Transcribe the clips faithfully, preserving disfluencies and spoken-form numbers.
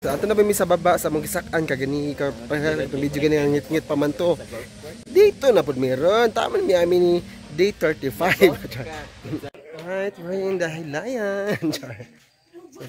So, ato na ba mi sa baba sa mong gisak-an ka gani ka medyo gani ang ngit-ngit pa man to. Dito na pud meron. Tama mi amin ni day thirty-five. Alright, we're in the Hilayan. So,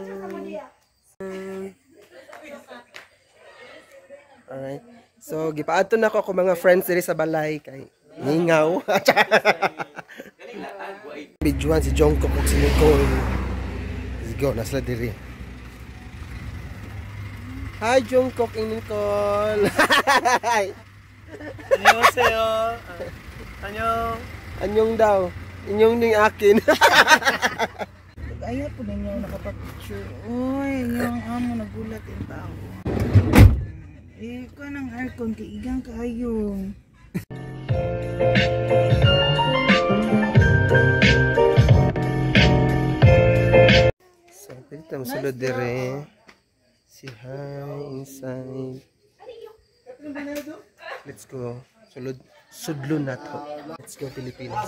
alright. So, gipaadto na ko ako mga friends diri sa balay kay ningaw. Bijuan si Jungkook ug si Nicole. Let's go, nasla diri. Hi Jungkook and Nicole. Hi. 안녕하세요. 안녕. Anyong daw. Inyong ning akin. Ayaw po ninyo nakapag-picture. Uy, yung amo nagulat yung tao. Eh, ko ng aircon, kaigang kayo. So, pwede tayo masulod dire. Si hi inside. Let's go. Sulod. Sudlo na to. Let's go Pilipinas.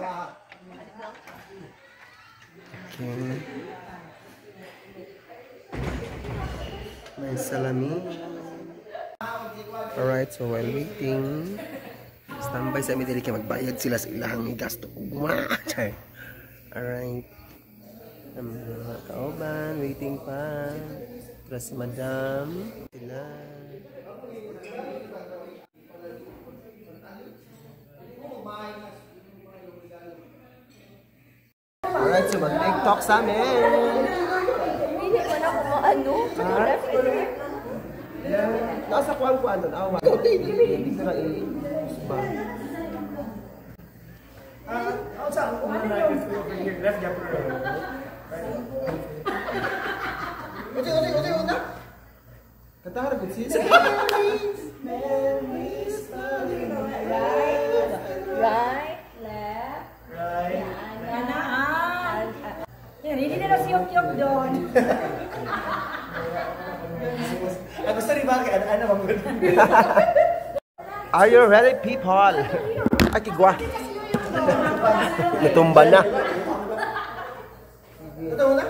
Okay. May salamin. Alright, so while waiting, standby sa amin dili kay magbayad sila sa ilahang gasto. Alright. Um, mga kauban, waiting pa. Terus si madam sila. Alright, so mag-tiktok sa amin. Hindi ko na kung ano. Nasa kuwan ko ano, awa. Hindi ka i-ba. outside over here, left jump. Oke, oke, oke, oke. Kata harap sih. Right, left. Right. Kanan. Yan, hindi nila siyok-siyok doon. Aku sering pakai anak-anak bangun. Are you ready, people? Aki gua. Natumba na. Ito na.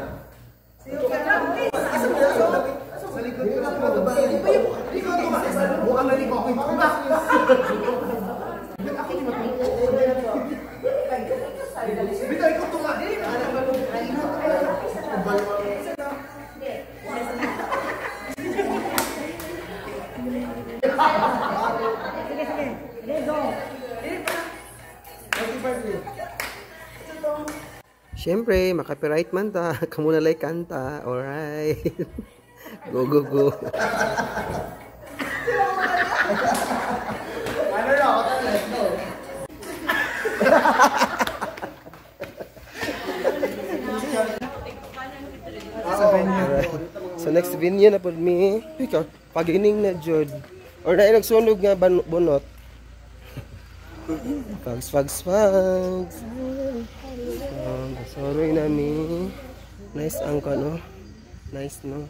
Siyempre, makapiright man ta. Kamu na lay kanta. Alright. Go, go, go. Alright. So next venue na po mi. Ikaw, pagining na jud. Or na nagsunog nga bunot. Fags, fags, fags. Um, sorry nami. Nice ang no. Nice no.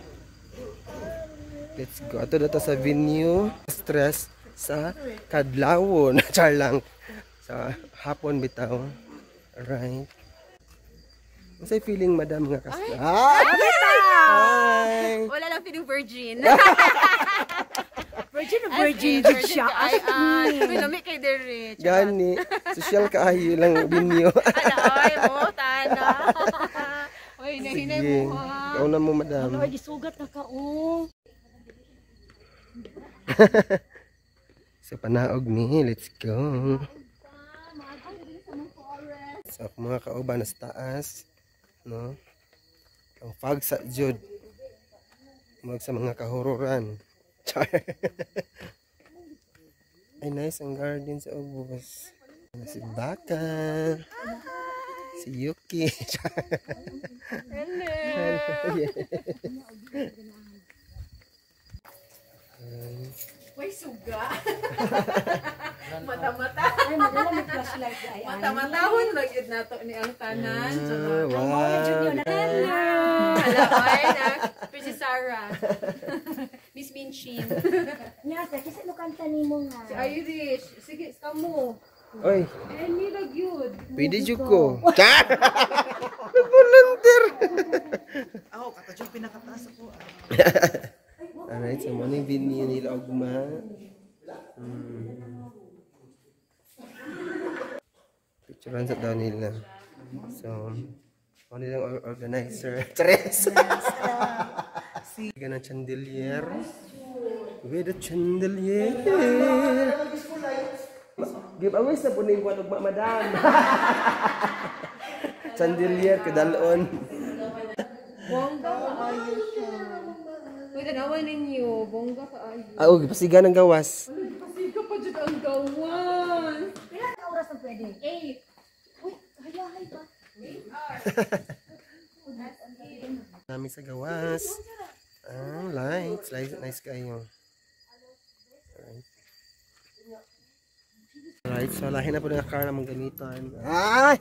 Let's go. Ato dito sa venue. Stress sa kadlawon. Char lang. Sa hapon bitaw. Alright. Masay feeling madam nga kasi. Ay! Hi! Wala lang feeling virgin. Virgin o virgin? Virgin siya. Ay, ay. May lami kay Derek. Gani. Social kaayo lang venue. Ano, ay mo, tana. Uy, nahinay mo ha. Ikaw na mo madam. Ano, gisugat na ka, oh. Sa panaog ni, let's go. Sa so, mga kauban na sa taas, no? Ang fog sa jud. Mag sa mga kahururan. Char. Ay nice ang garden sa ubos. Si Baka. Si Yuki. Hello. Uy, suga. Mata-mata. Ay, madala may flashlight. Ay, Mata-matahon lagi na to ni ang tanan. Ah, wow. Hello. Hello, ay na. Princess Sarah. Miss Minchin. Nyasa, kasi no kanta ni mo nga. Si Irish. Sige, kamo. Oy, Eh, nilag yun. pwede jud ko. Char! Volunteer. Ako, kata pinakataas ako. Alright, so mo ni venue nila ugma. Hmm. Picturean sa daw nila. So, mo nilang organizer. Tres. Ganang chandelier. With a chandelier. Giveaways na po na yung buwan ugma, madam. Chandelier, kadalon. Bongga kaayo siya. Uy, tanawan ninyo. Bongga kaayo. Ah, oh, pasiga ng gawas. Pasiga pa dyan ang gawan. Ilan ka oras na pwede? Eight. Uy, hayahay pa. Namin sa gawas. Ah, lights. Lights, nice kayo. Alright. Alright, so lahin na po ng car na mong gamitan. Ay!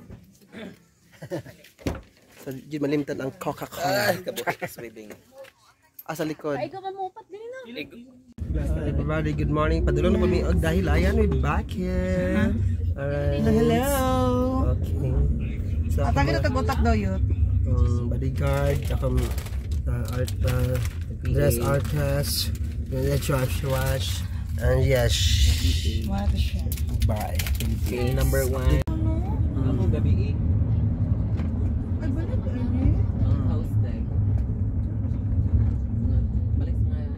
So, yun malimtan ang Coca-Cola. Ah, sa likod. Ay, ikaw mamupat din na. Hi everybody, good morning. Padulong na po may og dahil ayan, we're back here. Alright. Hello. Okay. So, At agad tagotak daw yun. um, bodyguard, akong uh, art, uh, dress artist, let's wash, wash, and yes. What siya? Bye. Okay, number one. Ako gabi eh. Ay, balik ka niya. Ang house deck. Balik sa mga...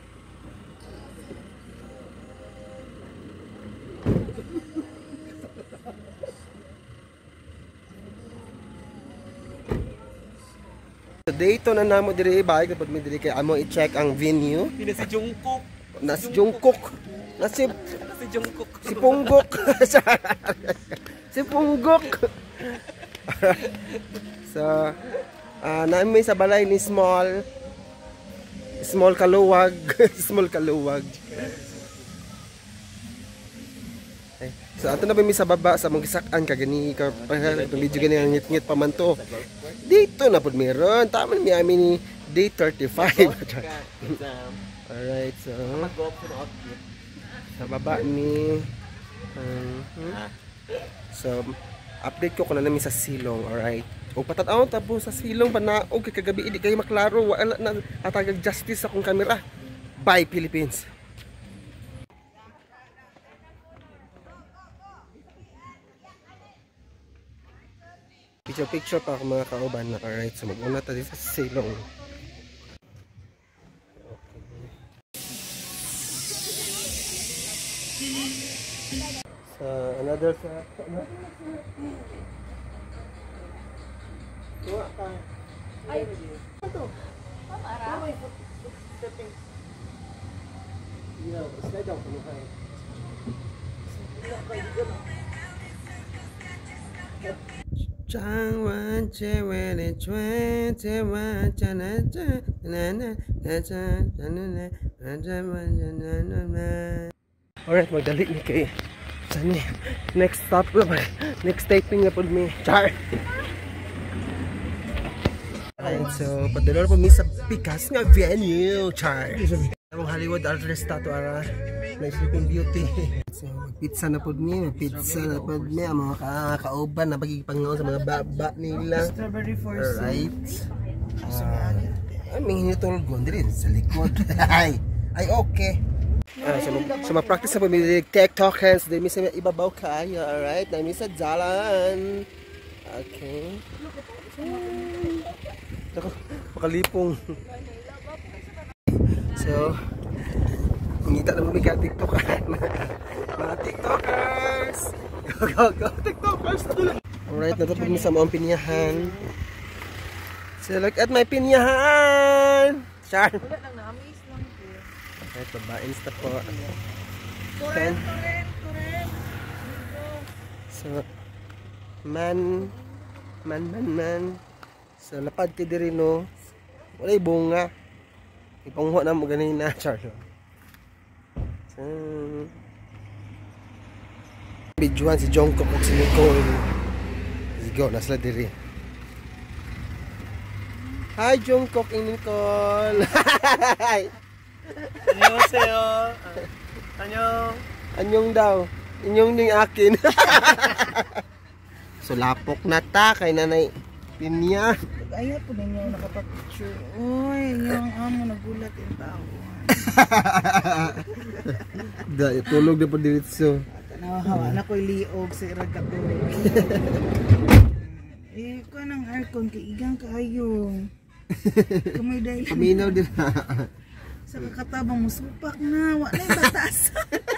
So, dito na namo diri bike kapag mi diri kay amo i-check ang venue. Pina si Jungkook. Nas Jungkook. Nas si Si Jungkook. si Punggok. Si Punggok. So, ah naami sa balay ni Small Small Kaluwag, Small Kaluwag. Okay. So ato na ba mi sa baba sa mong gisak-an kagani ka itong video gani ang ngit-ngit pa man to. Dito na pud meron. Tama mi amin ni day thirty-five. Alright, so Mag-go up to the outfit. sa baba ni um, hmm? So update ko kung na namin sa silong, alright. O patataw tapos sa silong pa na og kay kagabi di kayo maklaro wala na atagag justice sa akong kamera. Bye Philippines. Picture picture pa ako mga kauban na alright. So mag-una tayo sa silong. So another sa Changwan chewele chwe chewa chana chana na chana chana. Alright, magdali ni kay sani. Next stop na ba? Next taping na po mi. Char. Alright, so padulong po mi sa pikas nga venue. Char. Ang Hollywood artista to ara. May Sleeping Beauty. So, pizza na po mi. Pizza na po mi. Ang mga ka kauban na pagkipangaw sa mga baba nila. Strawberry for Alright. Ah, ay, may hinitulgon din sa likod. Ay, ay okay. Ah, so, so ma-practice na po may TikTok hands. Dahil may sa ibabaw kayo. Alright, na may sa jalan. Okay. Ako, makalipong. So, ngita na mo may ka-TikTok. Mga TikTokers! Go, go, go! TikTokers! Alright, natapos mo sa mga pinyahan. So, look at my pinyahan! Char! Wala lang na, amaze lang po. Alright, babains na po. Correct, correct, correct. So, man, man, man, man. So, lapad ka diri no. Wala'y bunga. Ipanghuwa na mo ganina, Char. So, Bijuan si Jungkook o si Nicole. Let's go, nasa diri. Hi Jungkook and Nicole. Hi. Annyeonghaseyo. Annyeong. Anyong daw. Inyong ning akin. So lapok na ta kay nanay Pinya. Ayaw po ninyo nakapag-picture. Uy, yung amo nagulat yung tao. Da, tulog na po diretso. Tanawa na ko'y liog sa iragato. Eh, ko ng aircon kay igang kaayo. Kamay dahil. Paminaw din na. Sa kakatabang mo, supak na. Wala yung batas.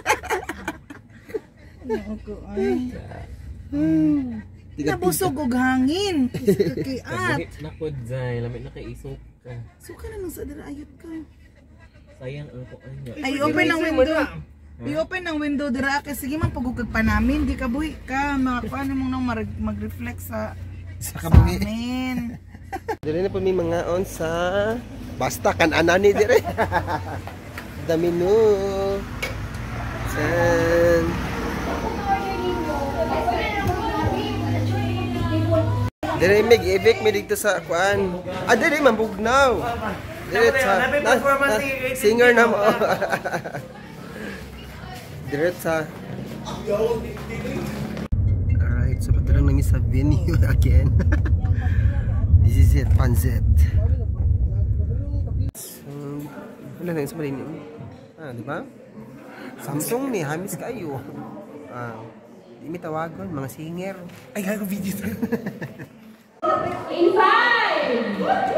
Ano ko ay. Hmm. Nabusog og hangin. Kakiat. Nakod dyan. Lamit na kay isok ka. Suka na lang sa ayot ka. Sayang ang kuan niya. Ay, open ang window. I-open ang window dira kay sige man pagugag pa namin. Di ka buhi ka. Makakuha mo nang mag-reflect sa Sa sa kabuhi. amin. Dire na po may mga on sa basta kan anani dire. Dami no. San. Dire mig evict mi dito sa kuan. Ah dire mambugnaw. Dire sa na, na, singer na mo. Dire sa. Alright, so patulong namin sa venue again. This is it, Panzet. So, wala na yung sa malini. Ah, di ba? Samsung ni, hamis kayo. Ah, di may tawagon, mga singer. Ay, gago video to. In five!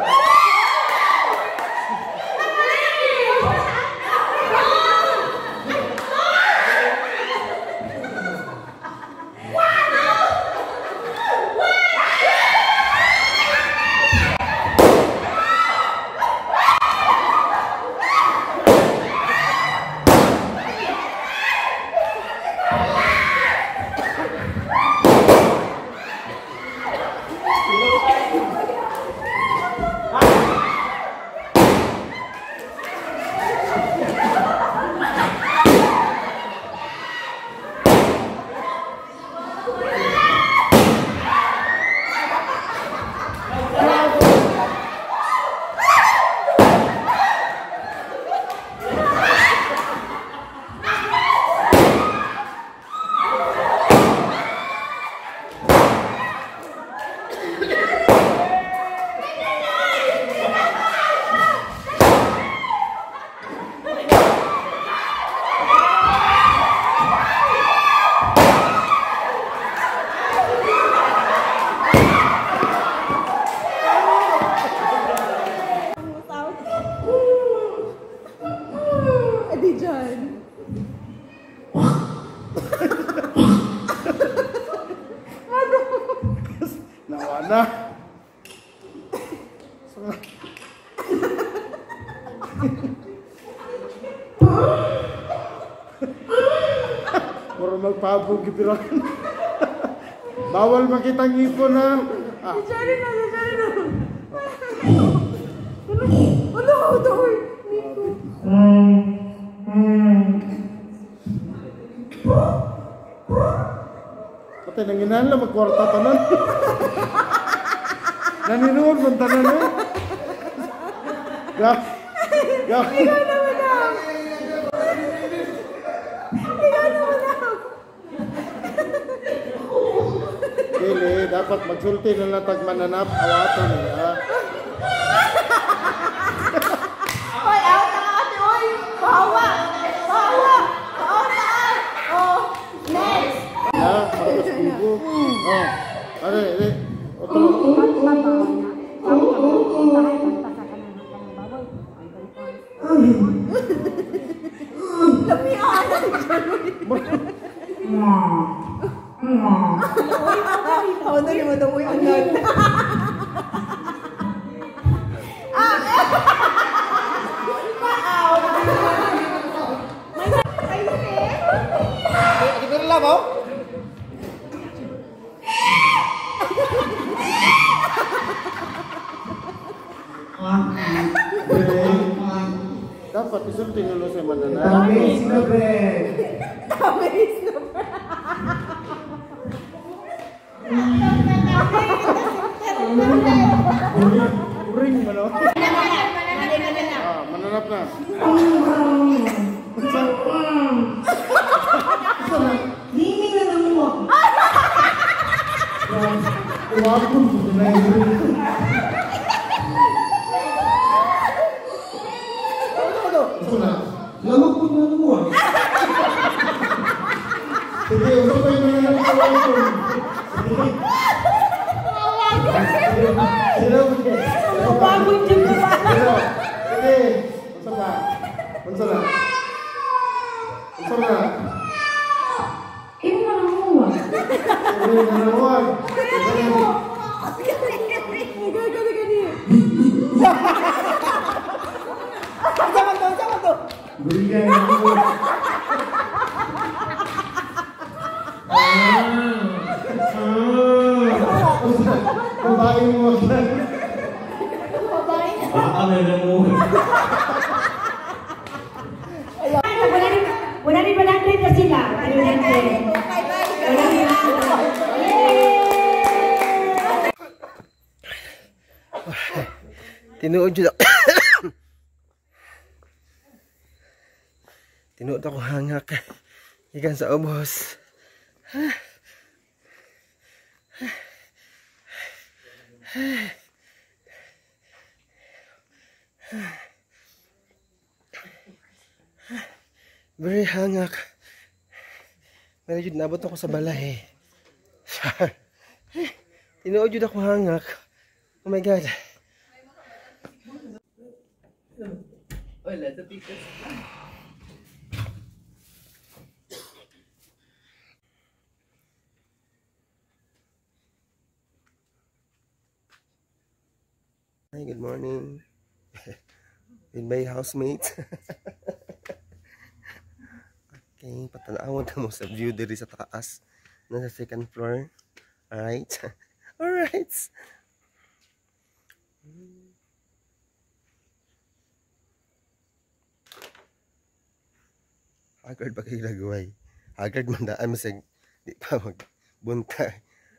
Na. Puro magpabog gibira. Bawal makita ngipon na. Ah. Sorry na, sorry na. Ano, ano, doon? Patay nang inala magkwarta tanan. Naninuod man tanan eh. Gak. Gak. Ikaw naman ako. Ikaw naman ako. Dili, dapat magsulti na lang tag mananap awaton eh. Ha? Hoy, out na ka ate, hoy. Bahawa. Bahawa. Bahawa taan. Oh, next. Ya, markas kubo. Oh. Ano eh. Otro. Ako na yung madawoy ang nan. Dapat isulti nulo sa mananap. Tamis na ba? Uring mo no? Ah, mananap na. Liming na lang mo. Wapon mo Lamok po na mo. Sige, usap kayo na lang sa iPhone. Hello. Bago dyan ko ba? Hello. Sige, usap ka. Unsa na? Unsa na? Imo na mo. Sige, nanawan. Bigyan mo. Babae mo. Baka na lang mo. Wala rin ba natin na sila? Ano natin? Tinuod yun ako. Tinuod ako hangak. Ikan sa ubos. Very hangak. Medyo nabot ako sa balay. Tinuod yun ako hangak. Oh my God. Wala, sa tikas. Hi, good morning. With my housemate. Okay, patanawon na mo sa view diri sa taas. Nasa second floor. Alright. Alright. Haggard ba kayo lagway? Haggard man daan masag di pa magbuntay.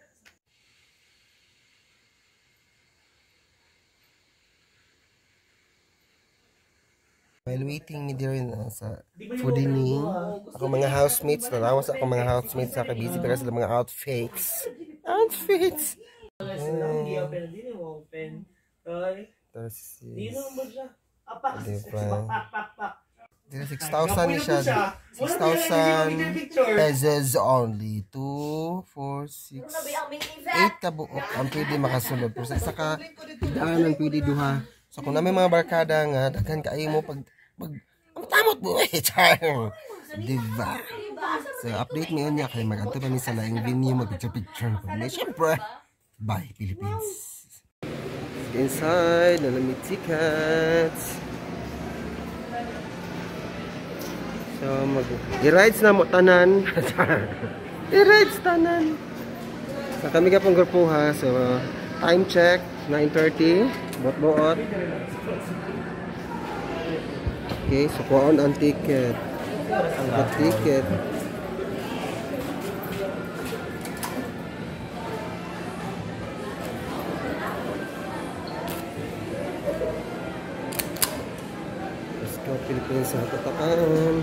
While waiting me there na sa fooding, ako mga housemates, nalawas ako mga housemates sa kabisi pero sila mga outfits. Outfits! Hindi open, hindi mo open. Tapos Hindi is... naman siya. Hindi pa. six thousand siya. six thousand pesos only. two, four, six, eight kabuok ang pwede makasulod. Pero sa isa ka, daan ang pwede duha. So kung na may mga barkada nga, daghan kaayo mo pag, pag, ang tamot mo eh, char. Diba? So update mo yun niya kay mag-anto pa ni sa laing venue, mag-picture-picture. Siyempre, bye Philippines. Inside, nalamit tickets. So, mag i-rides na mo tanan. I-rides tanan. So, kami ka pong grupuha. So, time check, nine thirty. Buot-buot. Okay, so kuhaan ang ticket. Ang ticket. Let's go, Philippines sa tatakan.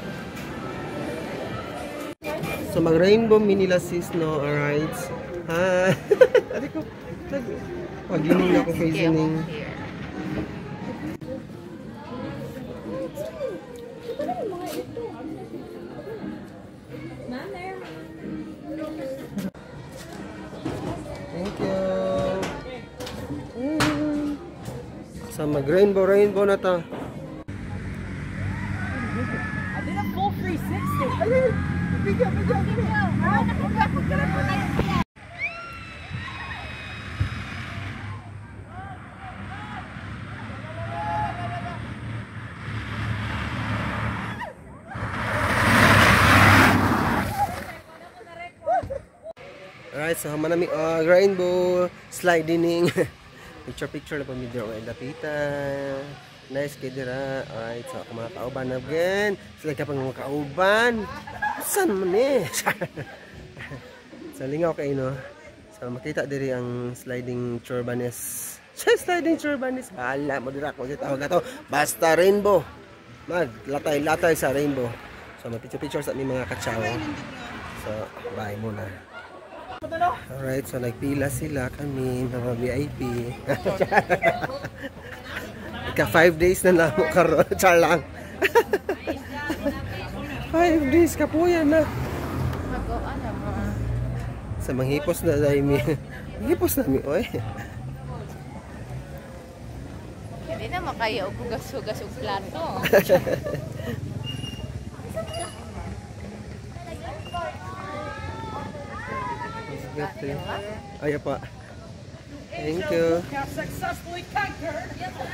So mag-rainbow Manila sis no, alright. Hi. Ari ko. Pag-ining ako kay Zining. Thank you. So mag-rainbow rainbow na ta. I did a full three sixty. Video, video, video. Ah, nakapagpapagkaran po tayo siya. Alright, so haman namin uh, rainbow sliding. Picture picture na po video. Ay lapitan. Nice kay dira. Alright, so ako mga kauban again. Sila ka pang mga kauban. Saan man eh? So lingaw kayo no. So makita diri ang sliding churbanes. Sa sliding churbanes. Hala mo dira ko tawag ato. Basta rainbow. Maglatay-latay sa rainbow. So mag picture picture sa aming mga katsaw. So bye muna. Alright, so nagpila sila kami mga V I P. Ika five days na namo karon, char lang. Five days kapuyan na. Sa manghipos na dai mi. Hipos na mi oy. Hindi na makaya og hugas-hugas og plato. Ay pa. Thank you. Successfully conquered.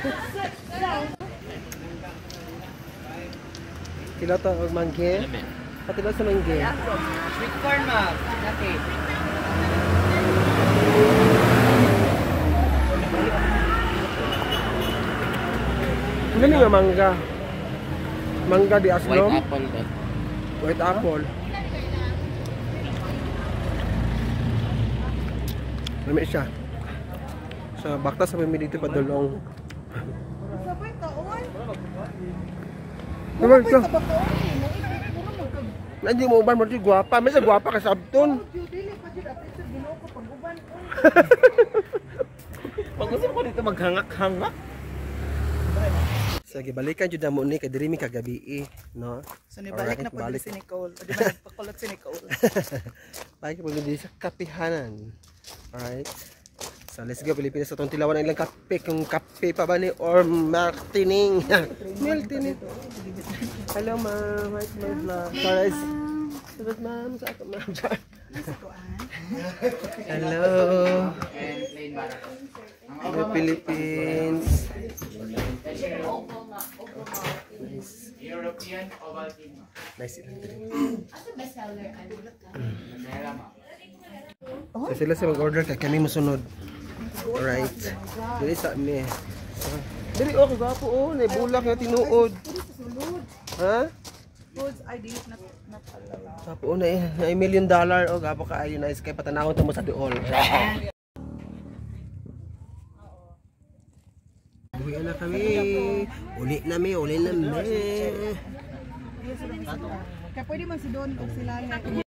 Kila to og mangge. Pati ba sa mangge? Sweet corn, ma'am. Okay. Ano nga mangga? Mangga di aslom? White apple ba? White apple. Lami siya. Sa bakta sa pamili dito padulong. Sabay ka, oy. Naman ito. Sabay ka, oy. Nandiyo mo uban mo di guwapa. May sa guwapa ka sabton. Dili pa dito at sa ginoo ko pag-uban. Pag gusto ko dito maghangak-hangak. Sige, balikan jud mo ni kay diri mi kagabi, no? So nibalik Alright, na po balik. si Nicole. O di ba nagpakulot si Nicole? Balik po din sa kapihanan. Alright. So let's go Pilipinas sa tong tilawan ang ilang kape kung kape pa ba ni or martining. Martining. Hello ma'am, hi my vlog. Guys. Sabat ma'am, sa ako ma'am. Hello. Hello Philippines. Nice. European Ovaltine. Nice ilang diri. Asa bestseller ano? So sila sa mag-order kay kami mosunod. Alright. Dili sa mi. Dili oh kagapo oh, nay bulak nga tinuod. Ha? Foods I did not not allow. Gapo na eh, na million dollar oh gapo ka ayo nice kay patanawon ta mo sa duol. Uwi na kami. Uli na mi, uli na mi. Kaya pwede man si Don o sila.